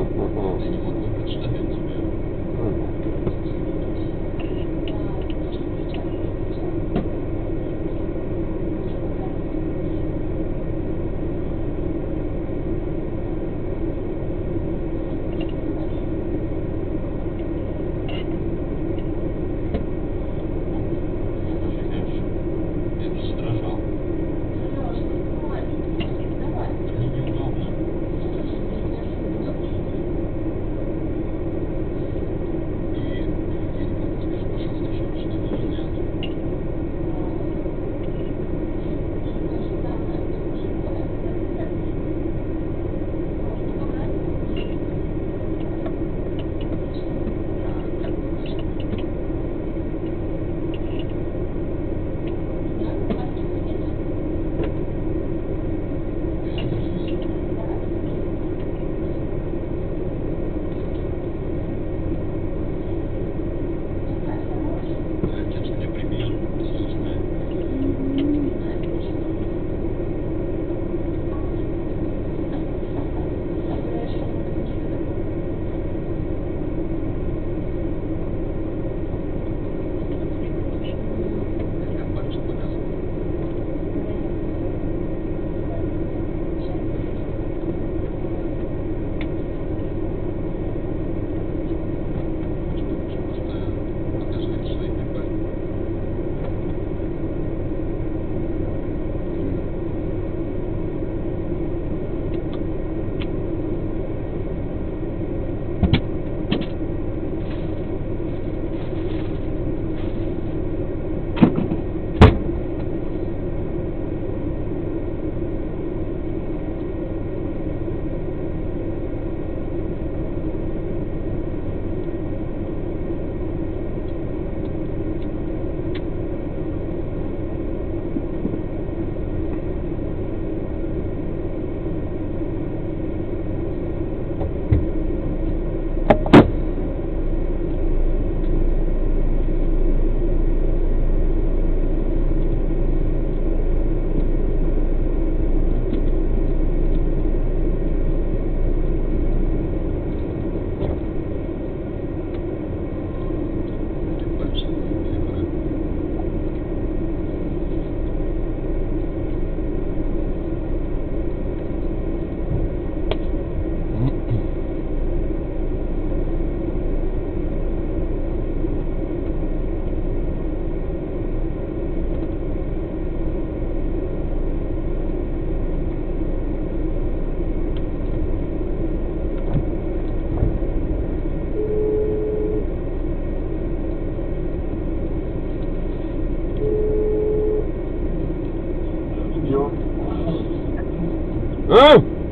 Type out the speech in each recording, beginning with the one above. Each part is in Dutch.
Oh!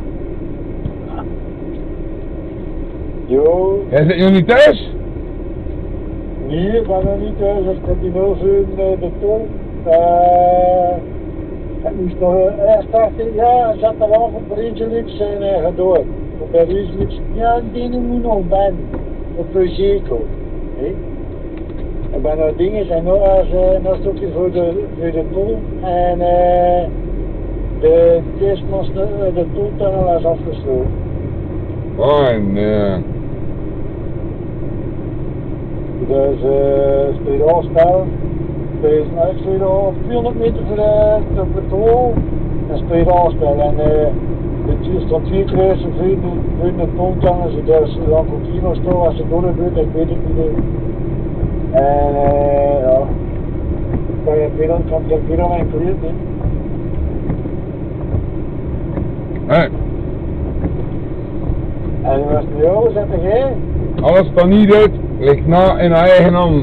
Jo. Jij zit nog niet thuis? Nee, ik ben nog niet thuis. Ik heb die 07 de tol. Ik moest nog eerst dachten, ja, ik zat er wel op Ringelix en gedoord. Op de Ringelix, ja, die moet nog ben. Op Verzeko. Ik ben nog dingen en nog een stukje voor de tol. En de testmast, de toltunnel is afgesloten. Fijn, Dus spedaalspel. Ik speel al 400 meter voor de tol. En spedaalspel. En het stond 2 kruisen voor de toltunnel. Dus dan komt hier nog stil als het door gebeurt, ik weet het niet. En ja. Kan je weer aan mijn kleed in. Hey. En was het jou, zet jij? Alles van niet uit, ligt na in eigen hand.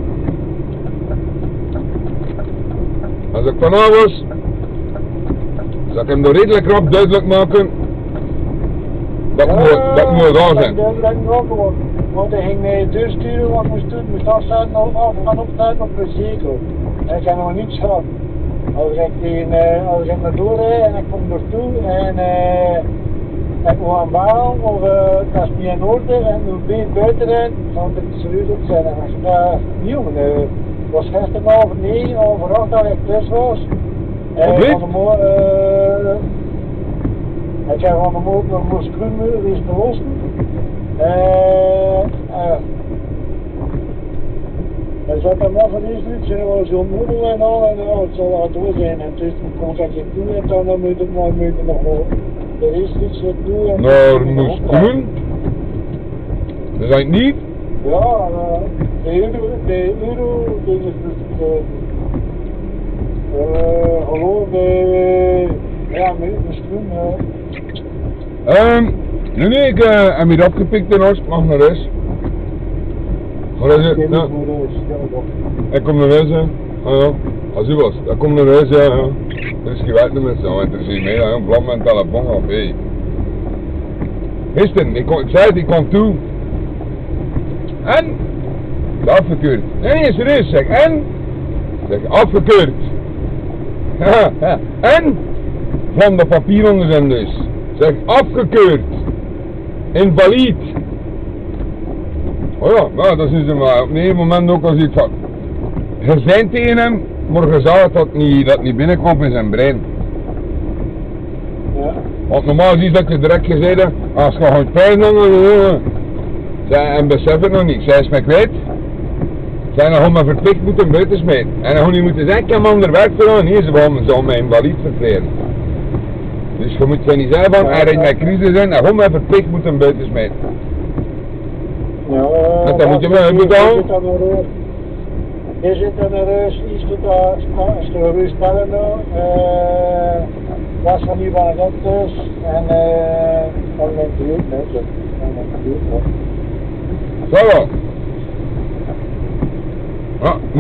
Als ik vanavond zal ik hem er redelijk rap duidelijk maken dat moet gaan zijn. Want hij ging mij doorsturen wat ik moest afzetten of gaan opzetten op de zeker. En ik heb nog niets gehad. Als ik naar doorrijd en ik kom naartoe en ik moet aan baan of dat is niet in orde en ik moet buiten rijden, dan moet ik serieus op zijn. En als je daar niet jongen, het was gisteravond 9 over 8 dat ik thuis was. Van de morgen, ik heb van de morgen nog een scruwmuur, die is te lossen. Hij zat hem af en toe, ze was zo'n moeder en al, en het zal al door zijn. En dus kon ik je toe en dan moet ik nog de rest iets doen. Naar Moeskroen? Dat is het niet? Ja, de euro, dit is gewoon ja, Moeskroen. Nee, ik heb hier afgepikt in Oost, mag naar huis. Ja. Ik kom naar huis, hè. Ah, ja. Als u was, ik kom naar huis, ja. Er is geen werk meer, zo. Het is hier mee, een blad met een telefoon af, hé. Gisteren, ik zei het, ik kwam toe. En? Afgekeurd. Nee, serieus, zeg. En? Zeg, afgekeurd. En? Van de papier onder zijn dus. Zeg, afgekeurd. Invalide. Oh ja, nou, dat is hem maar op een moment ook als iets van. Je zei tegen hem, maar je zag dat niet binnenkwam in zijn brein. Ja. Want normaal zie je dat je direct gezegd hebt, als je gewoon pijn en besef het nog niet. Zij is mij kwijt. Zij nog gewoon maar verplicht moeten buiten smijten. En dan gewoon niet moeten zeggen, ik heb ander werk gedaan. Nee, ze zal mij invalide verklaren. Dus je moet ze niet zeggen van, er is mijn crisis zijn en gewoon maar verplicht moeten buiten smijten. Ja, Dan moet je me betalen. Je zit aan de reus, iets tot als de reus bellen nou, was van hier waar het is en dan ben ik goed, hè, zo. Dan ben ik goed, hoor. Zo. Ja,